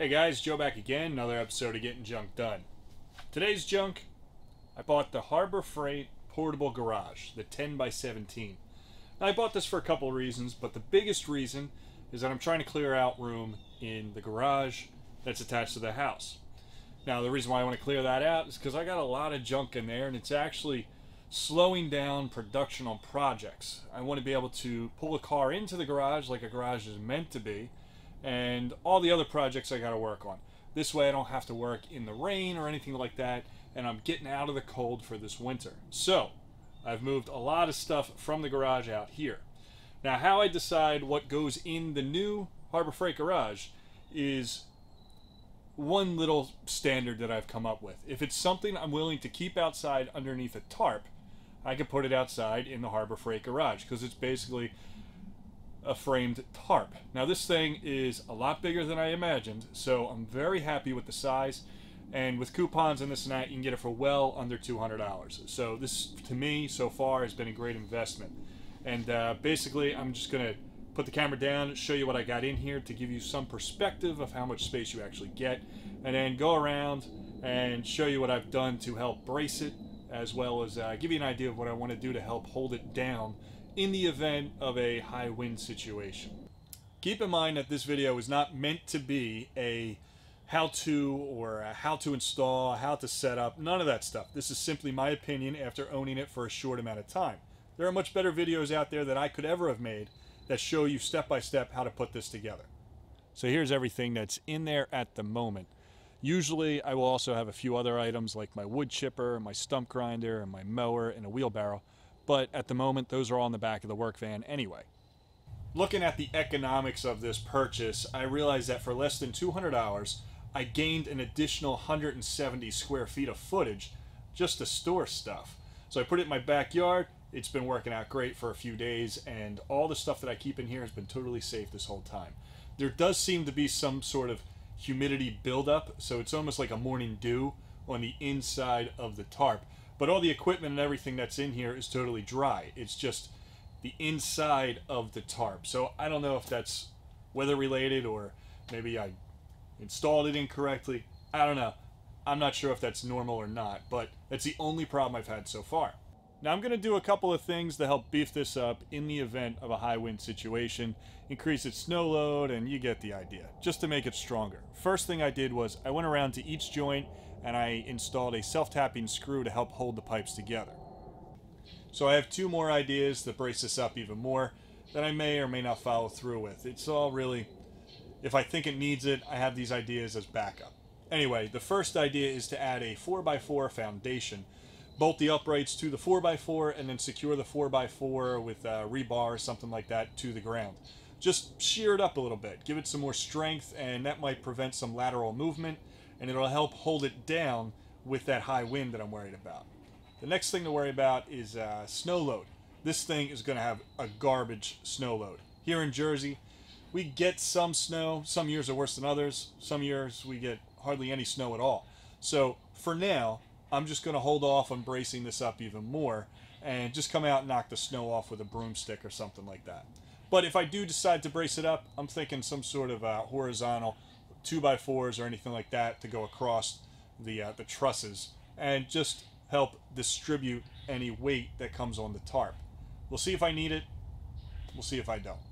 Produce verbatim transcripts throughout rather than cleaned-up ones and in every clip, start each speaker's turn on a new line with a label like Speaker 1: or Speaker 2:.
Speaker 1: Hey guys, Joe back again, another episode of Getting Junk Done. Today's junk, I bought the Harbor Freight Portable Garage, the ten by seventeen. Now I bought this for a couple of reasons, but the biggest reason is that I'm trying to clear out room in the garage that's attached to the house. Now the reason why I want to clear that out is because I got a lot of junk in there and it's actually slowing down production on projects. I want to be able to pull a car into the garage like a garage is meant to be, and all the other projects I got to work on. This way I don't have to work in the rain or anything like that, and I'm getting out of the cold for this winter. So I've moved a lot of stuff from the garage out here. Now how I decide what goes in the new Harbor Freight garage is one little standard that I've come up with. If it's something I'm willing to keep outside underneath a tarp, I can put it outside in the Harbor Freight garage because it's basically a framed tarp. Now this thing is a lot bigger than I imagined, so I'm very happy with the size, and with coupons and this and that you can get it for well under two hundred dollars. So this to me so far has been a great investment. And uh, basically I'm just gonna put the camera down, show you what I got in here to give you some perspective of how much space you actually get, and then go around and show you what I've done to help brace it, as well as uh, give you an idea of what I want to do to help hold it down in the event of a high wind situation. Keep in mind that this video is not meant to be a how-to or a how to install, how to set up, none of that stuff. This is simply my opinion after owning it for a short amount of time. There are much better videos out there that I could ever have made that show you step by step how to put this together. So here's everything that's in there at the moment. Usually I will also have a few other items like my wood chipper, my stump grinder, and my mower, and a wheelbarrow. But at the moment, those are all in the back of the work van anyway. Looking at the economics of this purchase, I realized that for less than two hundred dollars, I gained an additional one hundred seventy square feet of footage just to store stuff. So I put it in my backyard. It's been working out great for a few days, and all the stuff that I keep in here has been totally safe this whole time. There does seem to be some sort of humidity buildup, so it's almost like a morning dew on the inside of the tarp. But all the equipment and everything that's in here is totally dry. It's just the inside of the tarp. So I don't know if that's weather related or maybe I installed it incorrectly. I don't know. I'm not sure if that's normal or not, but that's the only problem I've had so far. Now I'm going to do a couple of things to help beef this up in the event of a high wind situation, increase its snow load, and you get the idea, just to make it stronger. First thing I did was I went around to each joint and I installed a self-tapping screw to help hold the pipes together. So I have two more ideas to brace this up even more that I may or may not follow through with. It's all really, if I think it needs it, I have these ideas as backup. Anyway, the first idea is to add a four by four foundation. Bolt the uprights to the four by four and then secure the four by four with uh, rebar or something like that to the ground. Just shear it up a little bit, give it some more strength, and that might prevent some lateral movement, and it'll help hold it down with that high wind that I'm worried about. The next thing to worry about is uh, snow load. This thing is going to have a garbage snow load. Here in Jersey, we get some snow. Some years are worse than others. Some years we get hardly any snow at all. So for now, I'm just going to hold off on bracing this up even more and just come out and knock the snow off with a broomstick or something like that. But if I do decide to brace it up, I'm thinking some sort of uh, horizontal two by fours or anything like that to go across the, uh, the trusses and just help distribute any weight that comes on the tarp. We'll see if I need it. We'll see if I don't.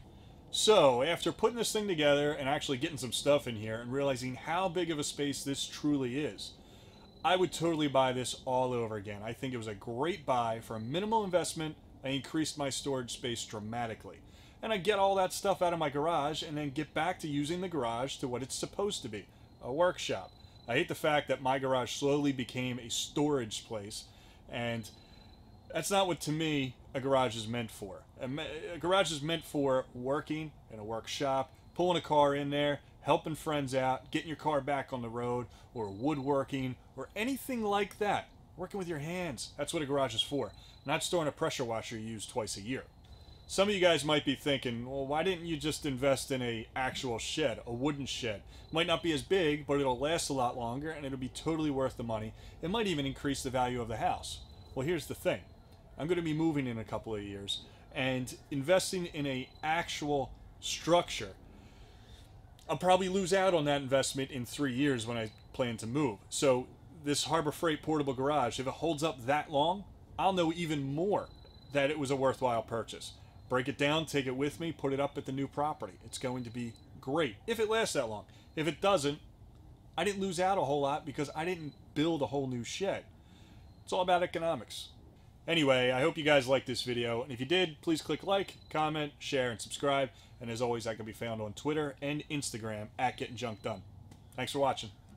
Speaker 1: So after putting this thing together and actually getting some stuff in here and realizing how big of a space this truly is, I would totally buy this all over again. I think it was a great buy. For a minimal investment, I increased my storage space dramatically. And I get all that stuff out of my garage and then get back to using the garage to what it's supposed to be, a workshop. I hate the fact that my garage slowly became a storage place, and that's not what, to me, a garage is meant for. A, a garage is meant for working in a workshop, pulling a car in there, helping friends out, getting your car back on the road, or woodworking, or anything like that. Working with your hands. That's what a garage is for. Not storing a pressure washer you use twice a year. Some of you guys might be thinking, well, why didn't you just invest in a actual shed, a wooden shed? Might not be as big, but it'll last a lot longer, and it'll be totally worth the money. It might even increase the value of the house. Well, here's the thing. I'm going to be moving in a couple of years, and investing in a actual structure I'll probably lose out on that investment in three years when I plan to move. So this Harbor Freight portable garage, if it holds up that long, I'll know even more that it was a worthwhile purchase. Break it down, take it with me, put it up at the new property. It's going to be great if it lasts that long. If it doesn't, I didn't lose out a whole lot because I didn't build a whole new shed. It's all about economics. Anyway, I hope you guys liked this video, and if you did, please click like, comment, share, and subscribe. And as always, I can be found on Twitter and Instagram at Getting Junk Done. Thanks for watching.